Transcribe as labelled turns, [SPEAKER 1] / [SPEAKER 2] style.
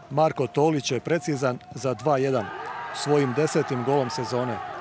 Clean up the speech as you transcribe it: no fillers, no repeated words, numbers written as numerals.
[SPEAKER 1] Marko Tolić je precizan za 2:1 svojim 10. golom sezone.